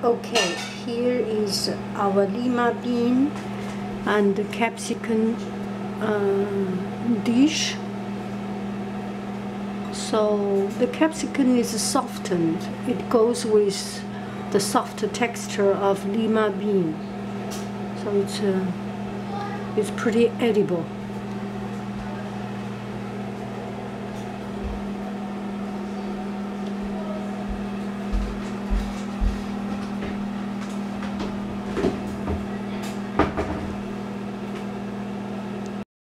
Okay, here is our lima bean and the capsicum dish. So the capsicum is softened. It goes with the soft texture of lima bean. So it's pretty edible.